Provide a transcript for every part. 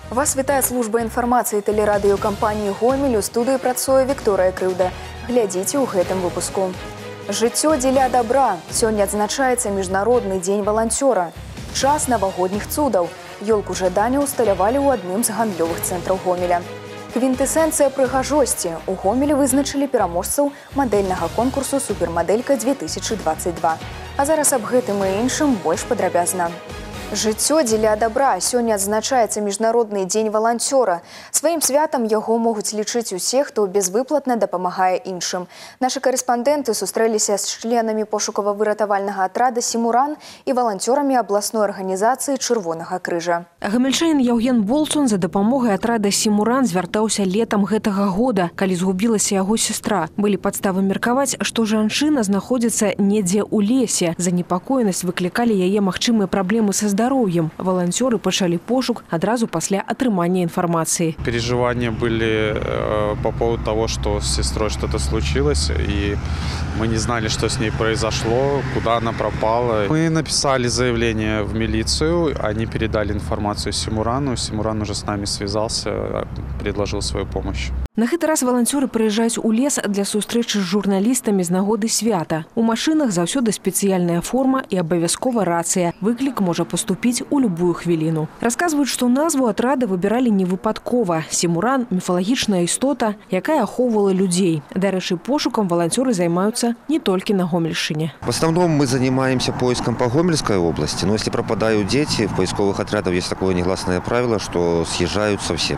Вас вітае служба інфармацыі тэлерадыёкампаніі «Гомель». У студыі працуе Вікторыя Крыўда. Глядзіце ў гэтым выпуску. Жыццё дзеля добра. Сёння адзначаецца міжнародны дзень валанцёра. Час навагодніх цудаў. Ёлку жадання усталявалі ў адным з гандлёвых цэнтраў Гомеля. Квінтэсэнцыя прыгажосці. У Гомелі вызначылі пераможцаў мадэльнага конкурсу «Супермадэлька-2022». А зараз аб гэтым і іншым больш падрабязна. Жыццё дзеля добра. Сёння адзначаецца міжнародны дзень валанцёра. Сваім святам яго могуць лічыць усе, хто безвыплатна дапамагае іншым. Нашы карэспандэнты сустрэліся з членамі пошукава-выратавальнага атрада «Сімуран» і валанцёрамі абласной арганізацыі Чырвонага крыжа. Гамельчанін Яўген Болцун за дапамогай атрада «Сімуран» звяртаўся летам гэтага года, калі згубілася яго сястра. Былі падставы меркаваць, што жанчына знаходзіцца недзе ў лесе. Занепакоенасць выклікалі яе магчымыя праблемы са здоровьем. Волонтеры пошли пошук одразу после отрымания информации. Переживания были по поводу того, что с сестрой что-то случилось, и мы не знали, что с ней произошло, куда она пропала. Мы написали заявление в милицию, они передали информацию Сімурану. Сімуран уже с нами связался, предложил свою помощь. На гэты раз валанцёры прыязджаюць у лес для сустрэчы з журналістамі з нагоды свята. У машынах заўсёды спецыяльная форма і абавязкова рацыя. Выклік можа паступіць у любую хвіліну. Расказваюць, што назву атрада выбіралі не выпадкова. Сімуран – міфалагічная істота, якая ахоўвала людзей. Дарэчы, пошукам валанцёры займаюцца не толькі на Гомельшчыне. В основном мы занимаемся поиском по Гомельской области, но если пропадают дети, в поисковых отрядах есть такое негласное правило, что съезжаются все.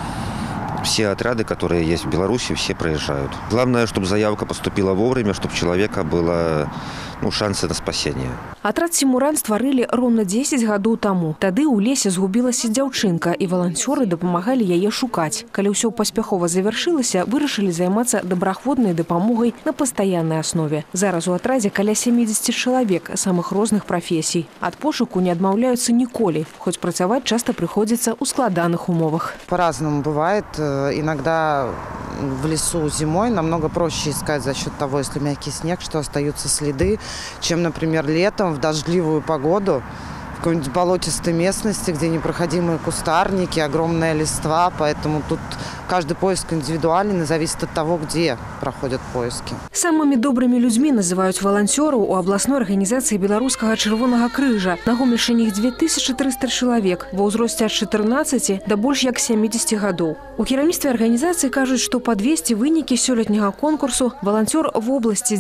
Все отряды, которые есть в Беларуси, все проезжают. Главное, чтобы заявка поступила вовремя, чтобы у человека было шансы на спасение. Атрад «Сімуран» стварылі роўна 10 гадоў таму. Тады ў лесе згубілася дзяўчынка, і валанцёры дапамагалі яе шукаць. Калі ўсё паспяхова завяршылася, вырашылі займацца добраахвотнай дапамогай на пастаяннай аснове. Зараз у атрадзе каля 70 чалавек самых розных прафесій. Ад пошуку не адмаўляюцца ніколі, хоць працаваць часта прыходзіцца ў складаных умовах. По-разному бывает. Иногда в лесу зимой намного проще искать за счет того, если мягкий снег, что остаются следы, чем, например, летом в дождливую погоду в какой-нибудь болотистой местности, где непроходимые кустарники, огромная листва, поэтому тут каждый поиск индивидуален и зависит от того, где проходят поиски. Самыми добрыми людьми называют волонтеров у областной организации Белорусского Чырвонага крыжа. На Гомельшчыне их 2300 человек, во ўзросце от 14 до больше як 70 годов. У кіраўніцтве организации кажут, что подвесці вынікі сёлетняга конкурсу волонтер в области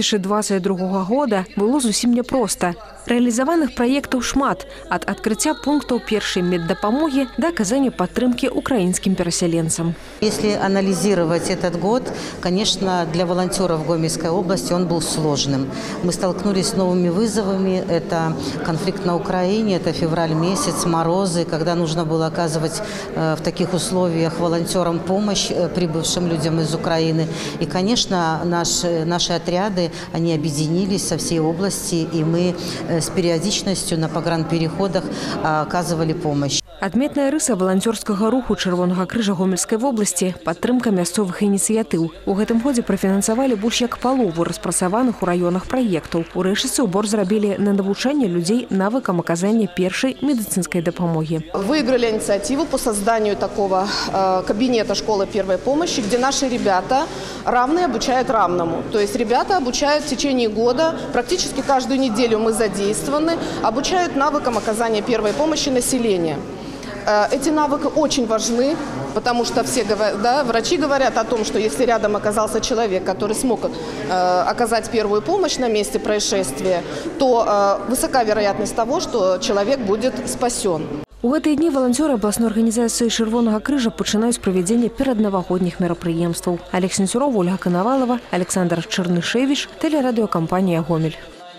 2022 года было зусім непросто. Реализованных проектов шмат, от открытия пунктов первой меддапамоги до оказания поддержки украинским переселенцам. Если анализировать этот год, конечно, для волонтеров Гомельской области он был сложным. Мы столкнулись с новыми вызовами. Это конфликт на Украине, это февраль месяц, морозы, когда нужно было оказывать в таких условиях волонтерам помощь прибывшим людям из Украины. И, конечно, наши отряды, они объединились со всей области, и мы с периодичностью на погранпереходах оказывали помощь. Адметная рыса волонтерскага руху Чырвонага крыжа Гомельской области – падтрымка мясцовых ініцыятыў. У гэтым годзе профінансавалі больш як палову распрацаваных у районах проектаў. У рэчыцы ўбор зрабілі на навучанне людей навыкам оказания первой медицинской дапамоги. Выиграли инициативу по созданию такого кабинета школы первой помощи, где наши ребята равные обучают равному. То есть ребята обучают в течение года, практически каждую неделю мы задействованы, обучают навыкам оказания первой помощи населению. Эти навыки очень важны, потому что все врачи говорят о том, что если рядом оказался человек, который смог оказать первую помощь на месте происшествия, то высока вероятность того, что человек будет спасен. У гэтыя дні волонтеры областной организации Чырвонага крыжа пачынаюць правядзенне пераднавагодніх мерапрыемстваў. Олег Сенцюров, Ольга Коновалова, Александр Чернышевич, тэлерадыёкампанія «Гомель».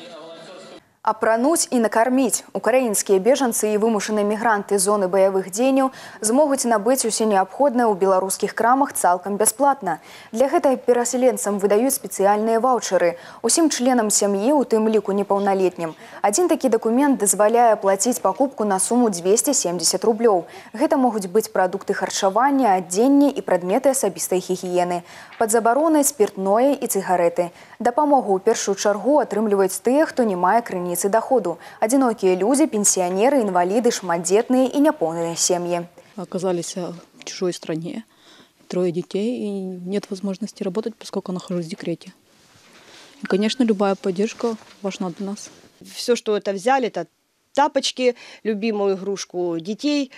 Апрануць і накарміць. Украінскія бежанцы і вымушаныя мігранты зоны баявых дзеянняў змогуць набыць усе неабходнае ў беларускіх крамах цалкам бясплатна. Для гэта перасяленцам выдаюць спецыяльныя ваўчары. Усім членам сям'і, у тым ліку непаўналетнім. Адзін такі дакумент дазваляе плаціць пакупку на суму 270 рублёў. Гэта могуць быць прадукты харчавання, адзенне і прадметы асабістай гігіены. Пад забаронай спіртное і цыгарэты. Дапамогу ў першую чаргу атрымліваюць тыя, хто не мае крыніцы доходу. Одинокие люди, пенсионеры, инвалиды, шматдетные и няпоўныя сем'і. оказались в чужой стране, 3 детей, и нет возможности работать, поскольку нахожусь в декрете. И, конечно, любая поддержка важна для нас. Все, что это взяли, это тапочки, любимую игрушку детей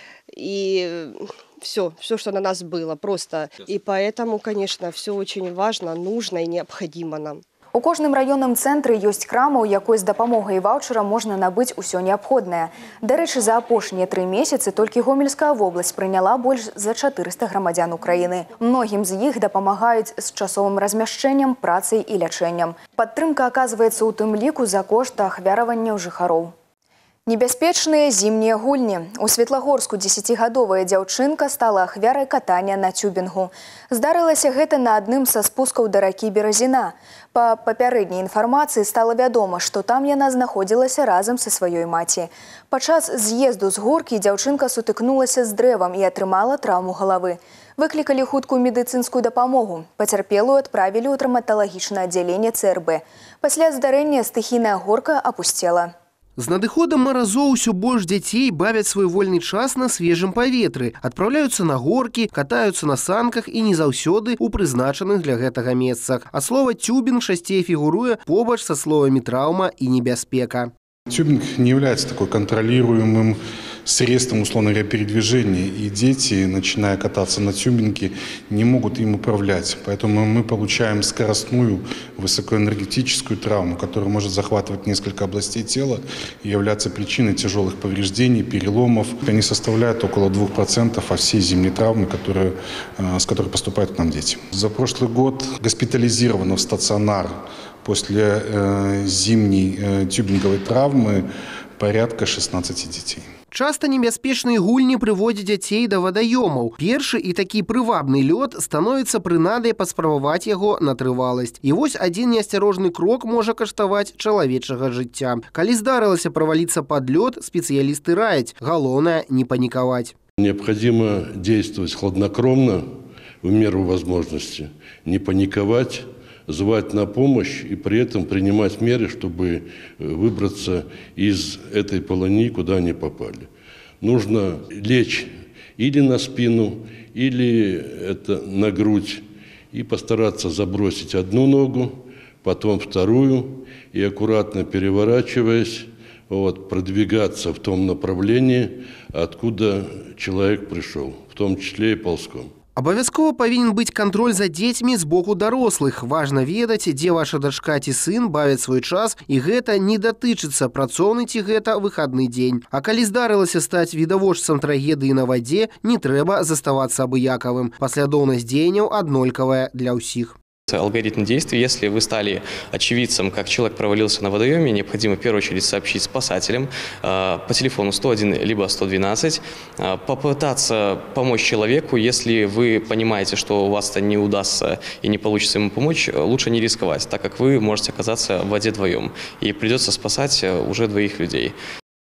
и все, что на нас было просто. И поэтому, конечно, все очень важно, нужно и необходимо нам. У кожным раённым цэнтры ёсць крама, у якой з дапамогай ваўчара можна набыць усё неабходнае. Дарэчы, за апошнія 3 месяцы толькі Гомельская вобласць прыняла больш за 400 грамадзян Украіны. Многім з іх дапамагаюць з часовым размяшчэннем, працай і лячэннем. Падтрымка аказваецца ў тым ліку за кошт ахвяраванняў жыхароў. Небяспечныя зімнія гульні. У Светлагорску 10гадовая дзяўчынка стала ахвярай катання на тюбінгу. Здарылася гэта на адным са спускаў да ракі Беразіна. Па папярэдняй інфармацыі стала вядома, што там яна знаходзілася разам са сваёй маці. Падчас з'езду з горкі дзяўчынка сутыкнулася з дрэвам і атрымала траўму галавы. Выклікалі хуткую медыцынскую дапамогу. Пацярпелую адправілі ў травматалагічнае аддзяленне ЦРБ. Пасля здарэння стыхійная горка апусцела. З надыходам маразоў усё больш дзяцей бавяць свой вольны час на свежым паветры, адпраўляюцца на горкі, катаюцца на санках і не заўсёды ў прызначаных для гэтага месцах. А слова «тюбінг» часцей фігуруе побач са словамі «траўма» і «небяспека». Тюбинг не является такой контролируемым средством, условно говоря, передвижения. И дети, начиная кататься на тюбинге, не могут им управлять. Поэтому мы получаем скоростную высокоэнергетическую травму, которая может захватывать несколько областей тела и являться причиной тяжелых повреждений, переломов. Они составляют около 2% от всей зимней травмы, с которой поступают к нам дети. За прошлый год госпитализировано в стационар после зимней тюбинговой травмы порядка 16 детей. Часта небяспечныя гульні прыводзяць дзяцей да вадаёмаў. Першы і такі прывабны лёд становіцца прынадай паспрабаваць яго на трываласць. І вось адзін неасцярожны крок можа каштаваць чалавечага жыцця. Калі здарылася праваліцца пад лёд, спецыялісты раяць. Галоўнае не паніковать. Необходимо действовать хладнокровно в меру возможности, не паниковать, звать на помощь и при этом принимать меры, чтобы выбраться из этой полони, куда они попали. Нужно лечь или на спину, или на грудь и постараться забросить одну ногу, потом вторую и аккуратно переворачиваясь, продвигаться в том направлении, откуда человек пришел, в том числе и ползком. Абавязкова павінен быць кантроль за дзецьмі з боку дарослых. Важна ведаць, дзе ваша дачка ці сын бавяць свой час, і гэта не датычыцца працоўны ці гэта выхадны дзень. А калі здарылася стаць відавочцам трагедыі на вадзе, не трэба заставацца абыякавым. Паслядоўнасць дзеянняў аднолькавая для ўсіх. Алгоритм действий. Если вы стали очевидцем, как человек провалился на водоеме, необходимо в первую очередь сообщить спасателям по телефону 101 либо 112, попытаться помочь человеку. Если вы понимаете, что у вас это не удастся и не получится ему помочь, лучше не рисковать, так как вы можете оказаться в воде вдвоем и придется спасать уже 2 людей.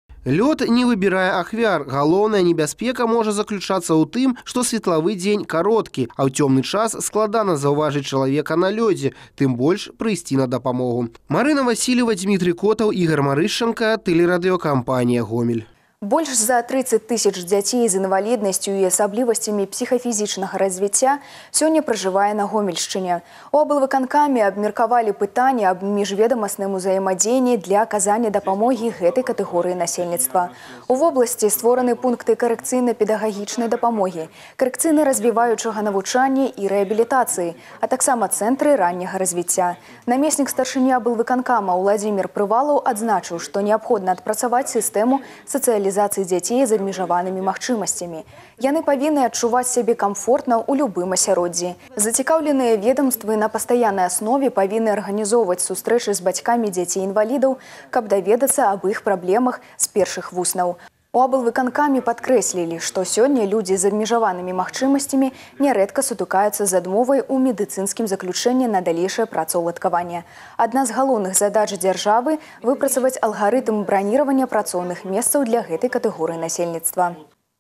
Лёд не выбірае ахвяр. Галоўная небяспека можа заключацца ў тым, што светлавы дзень кароткі, а ў цёмны час складана заўважыць чалавека на лёдзе, тым больш прыйсці на дапамогу. Марына Васильева, Дмітрий Котаў, Ігор Марышченко, тэлерадыёкампанія «Гомель». Больш за 30 тысяч дзяцей з інваліднасцю і асаблівасцямі псіхафізічнага развіцця сёння пражывае на Гомельшчыне. У аблвыканкаме абмеркавалі пытанне аб міжведамасным узаемадзеянні для аказання дапамогі гэтай катэгорыі насельніцтва. У вобласці створаны пункты карэкцыйна-педагагічнай дапамогі, карэкцыйна-развіваючага навучання і рэабілітацыі, а таксама цэнтры ранняга развіцця. Намеснік старшыні аблвыканкама Уладзімір Прывалаў адзначыў, што неабходна адпрацаваць сістэму сацыялізацыі дзяцей з абмежаванымі магчымасцямі. Яны павінны адчуваць сябе камфортна ў любым асяроддзі. Зацікаўленыя ведамствы на пастаяннай аснове павінны арганізоўваць сустрэчы з бацькамі дзяцей-інвалідаў, каб даведацца аб іх праблемах з першых вуснаў. У аблвыканкаме падкрэслілі, што сёння людзі з абмежаванымі магчымасцямі нярэдка сутыкаюцца з адмовай у медыцынскім заключэнні на далейшае працаўладкаванне. Адна з галоўных задач дзяржавы – выпрацаваць алгарытм браніравання працоўных месцаў для гэтай катэгорыі насельніцтва.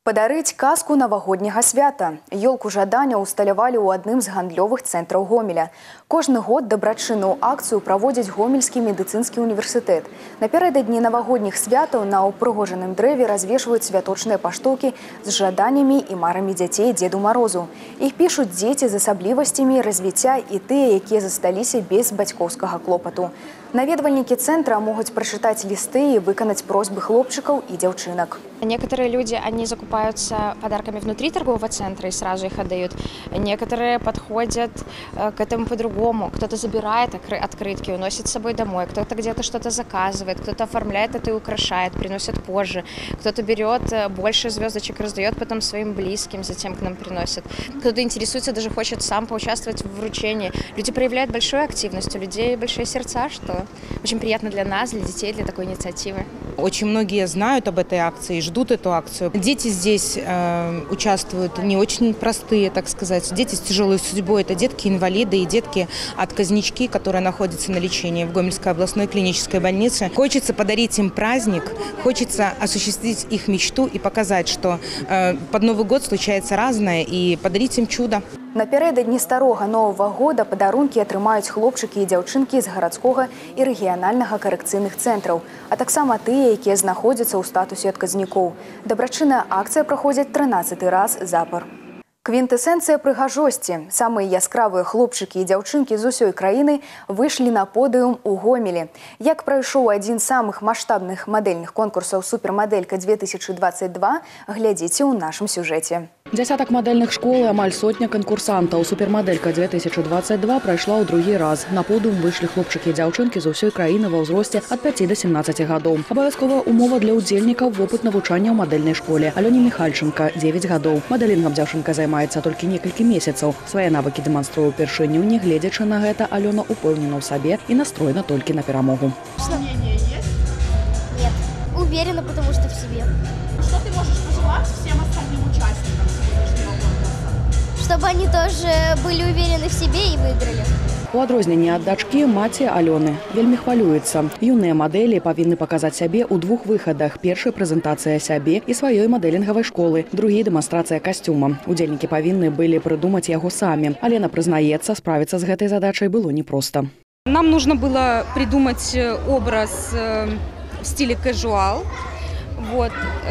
Падарыць казку навагодняга свята. Ёлку жадання ўсталявалі ў адным з гандлёвых цэнтраў Гомеля. Кожны год дабрачынную акцыю праводзіць Гомельскі медыцынскі універсітэт. Напярэдадні навагодніх святаў на ўпрыгожаным дрэве развешваюць святочныя паштоўкі з жаданнямі і марамі дзяцей Дзеду Марозу. Іх пішуць дзеці з асаблівасцямі развіцця і тыя, якія засталіся без бацькоўскага клопату. Наведвальнікі центра могуць прачытаць лісты и выканаць просьбы хлопчиков и девчонок. Некоторые люди, они закупаются подарками внутри торгового центра и сразу их отдают. Некоторые подходят к этому по-другому. Кто-то забирает открытки, уносит с собой домой, кто-то где-то что-то заказывает, кто-то оформляет это и украшает, приносит позже. Кто-то берет больше звездочек, раздает потом своим близким, затем к нам приносит. Кто-то интересуется, даже хочет сам поучаствовать в вручении. Люди проявляют большую активность, у людей большие сердца, что очень приятно для нас, для детей, для такой инициативы. Очень многие знают об этой акции, ждут эту акцию. Дети здесь участвуют не очень простые, так сказать. Дети с тяжелой судьбой. Это детки-инвалиды и детки-отказнички, которые находятся на лечении в Гомельской областной клинической больнице. Хочется подарить им праздник, хочется осуществить их мечту и показать, что под Новый год случается разное, и подарить им чудо. Напярэдадні старога Нового года падарункі атрымаюць хлопчыкі і дзяўчынкі з гарадскога і рэгіянальнага карэкцыйных цэнтраў, а таксама тыя, якія знаходзяцца ў статусе адказнікоў. Дабрачынная акцыя праходзіць 13-й раз запар. Квінтэсэнцыя прыгажосці. Самыя яскравыя хлопчыкі і дзяўчынкі з усёй краіны выйшлі на подыум у Гомелі. Як прайшоў адзін з самых маштабных мадэльных конкурсаў «Супермадэлька-2022», глядзіце ў нашым сюжэце. Десяток модельных школ и амаль сотня конкурсантов. «Супермоделька-2022» прошла ў другі раз. На подыум выйшлі хлопчыкі і дзяўчынкі з усёй краіны ва ўзросце ад 5 до 17 гадоў. Абавязковая умова для ўдзельнікаў – вопыт навучання ў мадэльнай школе. Алёне Михальченко, 9 гадоў. Мадэлінгам дзяўчынка займаецца толькі некалькі месяцаў. Свае навыкі дэманструе ўпершыню. Нягледзячы на гэта, Алёна упэўнена ў сабе і настроена толькі на перамогу. Сомнения есть? Нет. Уверена, потому что в себе. Что ты можешь пожелать всем остальным участникам сегодняшнего конкурса? Чтобы они тоже были уверены в себе и выиграли. У адрозненні ад дачкі маці Алёны вельмі хвалюецца. Юныя мадэлі павінны паказаць сябе ў двух выхадах. Першы – прэзентацыя сябе і сваёй мадэлінгавай школы. Другі – дэманстрацыя касцюма. Удзельнікі павінны былі прыдумаць яго самі. Алена прызнаецца, справіцца з гэтай задачай было непросто. Нам нужно было придумать образ в стиле casual. Вот.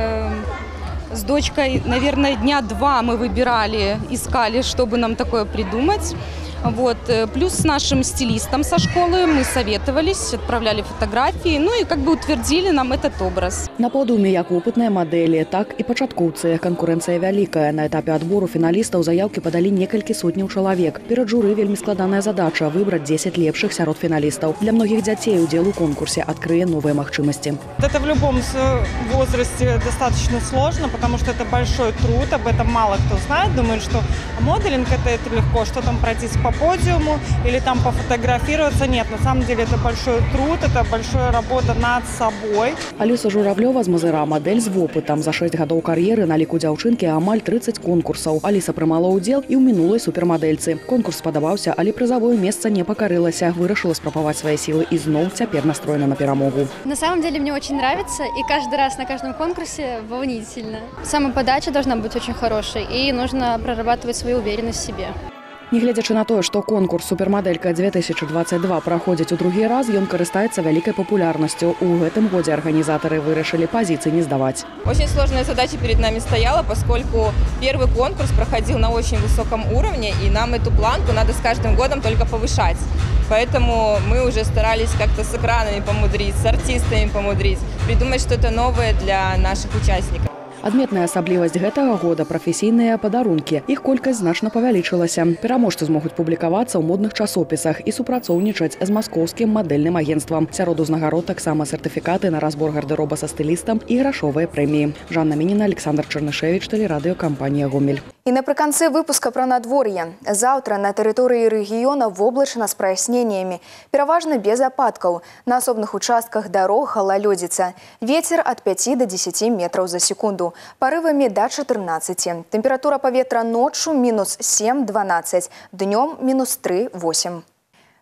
С дочкой, наверное, дня 2 мы выбирали, искали, чтобы нам такое придумать. Вот. Плюс с нашим стилистом со школы мы советовались, отправляли фотографии, ну и как бы утвердили нам этот образ. На подыуме як опытныя мадэлі, так і пачаткоўцы. Канкурэнцыя вялікая. На этапе адбору фіналістаў заяўкі падалі некалькі сотняў чалавек. Перад журы вельмі складаная задача – выбраць 10 лепшых сярод фіналістаў. Для многіх дзяцей удзел у конкурсе адкрые новыя магчымасти. Это в любом возрасте достаточно сложно, потому что это большой труд, об этом мало кто знает. Думают, что моделинг это легко, что там пройтись по подиуму или там пофотографироваться. Нет, на самом деле это большой труд, это большая работа над собой. Аліса Журавлёва з Мазыра мадэль з вопытам. За 6 гадоў кар'еры на ліку дзяўчынкі амаль 30 конкурсаў. Аліса прымала ўдзел і ў мінулай супермадэльцы. Конкурс спадабаўся, але прызавое месца не пакарылася. Вырашыла спрабаваць свае сілы і зноў цяпер настроена на перамогу. На самом деле мне очень нравится, и каждый раз на каждом конкурсе волнительно. Самоподача должна быть очень хорошей, и нужно прорабатывать свою уверенность в себе. Негледзячы на тое, што конкурс «Супермадэлька-2022» праходзіць у другі раз, ён карыстаецца вялікай папулярнасцю. У гэтым годзе арганізатары вырашылі пазіцыі не сдавать. Очень сложная задача перед нами стояла, поскольку первый конкурс проходил на очень высоком уровне, и нам эту планку надо с каждым годом только повышать. Поэтому мы уже старались как-то с экранами помудрить, с артистами помудрить, придумать что-то новое для наших участников. Адметная асаблівасць гэтага года – прафесійныя падарункі. Іх колькасць значна павялічылася. Пераможцы змогуць публікавацца ў модных часопісах і супрацоўнічаць з маскоўскім мадэльным агенцтвам. Сярод узнагарод таксама сертыфікаты на разбор гардэроба са стылістам і грашовыя прэміі. Жанна Мініна, Александр Чарнышевіч, тэлерадыёкампанія «Гомель». І напрыканцы выпуска пра надвор'е. Заўтра на тэрыторыі рэгіёна воблачна з праясненнямі. Пераважна без ападкаў. На асобных участках дарог галалёдзіца. Вецер ад 5 до 10 метраў за секунду. Порывами до 14. Температура поветра ночью минус 7-12, днем минус 3-8.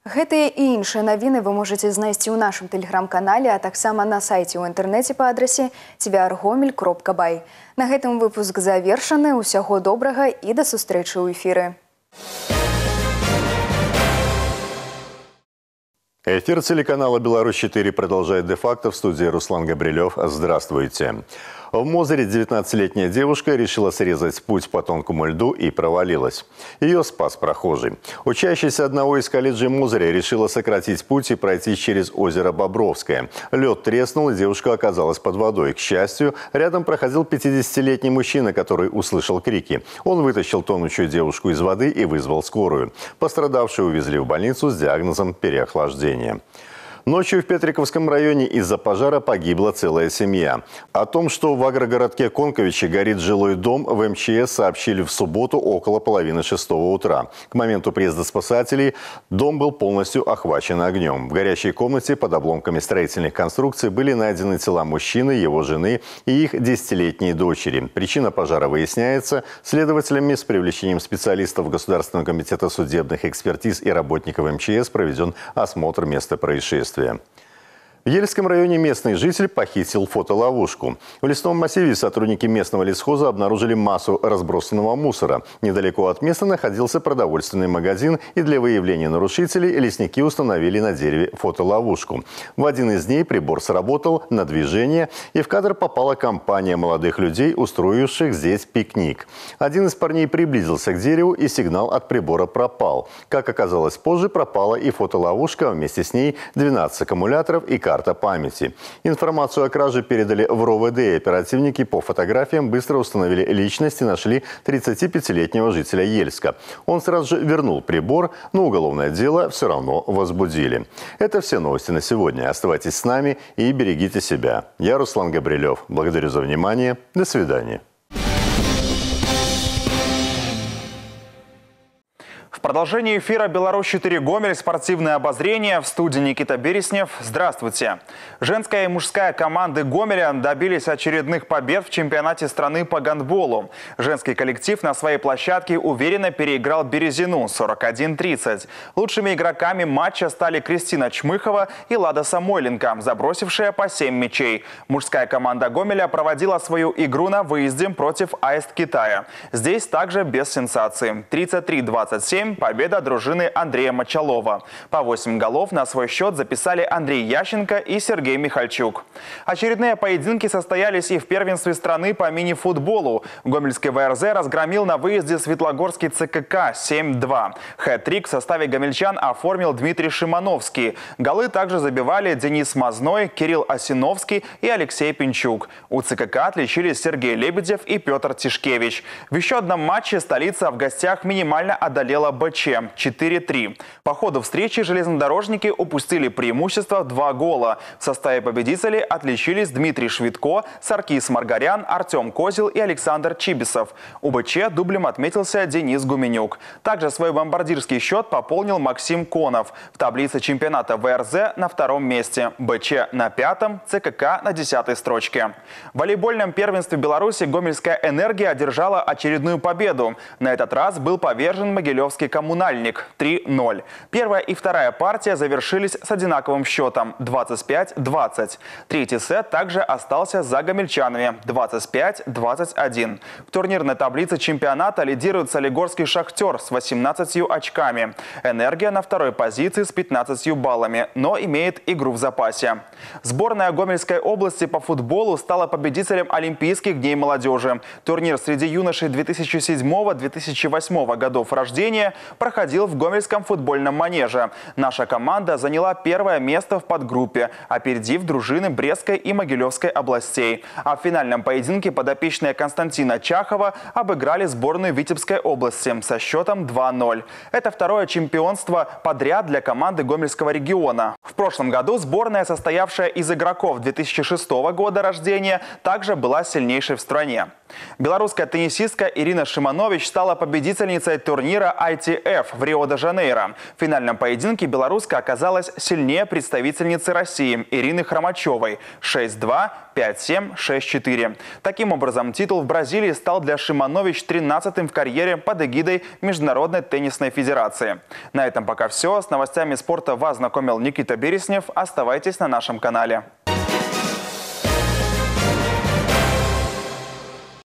Гэтыя і іншыя навіны вы можаце знайсці ў нашым тэлеграм-канале, а таксама на сайце ў інтэрнэце па адрасе tvr.gomel.by. На гэтым выпуск завершаны. Усяго добрага і да сустрэчы ў эфіры. Эфир телеканала «Беларусь-4» продолжает де-факто. В студии Руслан Габрилев. Здравствуйте. В Мозыре 19-летняя девушка решила срезать путь по тонкому льду и провалилась. Ее спас прохожий. Учащаяся одного из колледжей Мозыря решила сократить путь и пройти через озеро Бобровское. Лед треснул, и девушка оказалась под водой. К счастью, рядом проходил 50-летний мужчина, который услышал крики. Он вытащил тонущую девушку из воды и вызвал скорую. Пострадавшую увезли в больницу с диагнозом переохлаждения. Ночью в Петриковском районе из-за пожара погибла целая семья. О том, что в агрогородке Конковичи горит жилой дом, в МЧС сообщили в субботу около 5:30 утра. К моменту приезда спасателей дом был полностью охвачен огнем. В горящей комнате под обломками строительных конструкций были найдены тела мужчины, его жены и их 10-летней дочери. Причина пожара выясняется. Следователями с привлечением специалистов Государственного комитета судебных экспертиз и работников МЧС проведен осмотр места происшествия. В Ельском районе местный житель похитил фотоловушку. В лесном массиве сотрудники местного лесхоза обнаружили массу разбросанного мусора. Недалеко от места находился продовольственный магазин, и для выявления нарушителей лесники установили на дереве фотоловушку. В один из дней прибор сработал на движение, и в кадр попала компания молодых людей, устроивших здесь пикник. Один из парней приблизился к дереву, и сигнал от прибора пропал. Как оказалось позже, пропала и фотоловушка, вместе с ней 12 аккумуляторов и карта памяти. Информацию о краже передали в РОВД, и оперативники по фотографиям быстро установили личность и нашли 35-летнего жителя Ельска. Он сразу же вернул прибор, но уголовное дело все равно возбудили. Это все новости на сегодня. Оставайтесь с нами и берегите себя. Я Руслан Габрилев. Благодарю за внимание. До свидания. В продолжении эфира «Беларусь-4 Гомель» спортивное обозрение. В студии Никита Береснев. Здравствуйте. Женская и мужская команды Гомеля добились очередных побед в чемпионате страны по гандболу. Женский коллектив на своей площадке уверенно переиграл Березину 41-30. Лучшими игроками матча стали Кристина Чмыхова и Лада Самойленко, забросившая по 7 мячей. Мужская команда Гомеля проводила свою игру на выезде против Аист Китая. Здесь также без сенсаций. 33-27. Победа дружины Андрея Мочалова. По 8 голов на свой счет записали Андрей Ященко и Сергей Михальчук. Очередные поединки состоялись и в первенстве страны по мини-футболу. Гомельский ВРЗ разгромил на выезде Светлогорский ЦКК 7-2. Хэт-трик в составе гомельчан оформил Дмитрий Шимановский. Голы также забивали Денис Мазной, Кирилл Осиновский и Алексей Пинчук. У ЦКК отличились Сергей Лебедев и Петр Тишкевич. В еще одном матче столица в гостях минимально одолела БЧ 4-3. По ходу встречи железнодорожники упустили преимущество в 2 гола. В составе победителей отличились Дмитрий Швидко, Саркис Маргарян, Артем Козел и Александр Чибисов. У БЧ дублем отметился Денис Гуменюк. Также свой бомбардирский счет пополнил Максим Конов. В таблице чемпионата ВРЗ на 2-м месте, БЧ на 5-м, ЦКК на 10-й строчке. В волейбольном первенстве Беларуси Гомельская энергия одержала очередную победу. На этот раз был повержен Могилевский Коммунальник 3-0. Первая и вторая партия завершились с одинаковым счетом 25-20. Третий сет также остался за гомельчанами 25-21. В турнирной таблице чемпионата лидирует Солигорский Шахтер с 18 очками. Энергия на 2-й позиции с 15 баллами, но имеет игру в запасе. Сборная Гомельской области по футболу стала победителем Олимпийских дней молодежи. Турнир среди юношей 2007-2008 годов рождения проходил в Гомельском футбольном манеже. Наша команда заняла 1-е место в подгруппе, опередив дружины Брестской и Могилевской областей. А в финальном поединке подопечные Константина Чахова обыграли сборную Витебской области со счетом 2-0. Это 2-е чемпионство подряд для команды Гомельского региона. В прошлом году сборная, состоявшая из игроков 2006 года рождения, также была сильнейшей в стране. Белорусская теннисистка Ирина Шиманович стала победительницей турнира ITF команде F в Рио-де-Жанейро. В финальном поединке белоруска оказалась сильнее представительницы России Ирины Хромачевой 6-2, 5-7, 6-4. Таким образом, титул в Бразилии стал для Шиманович 13-м в карьере под эгидой Международной теннисной федерации. На этом пока все. С новостями спорта вас знакомил Никита Береснев. Оставайтесь на нашем канале.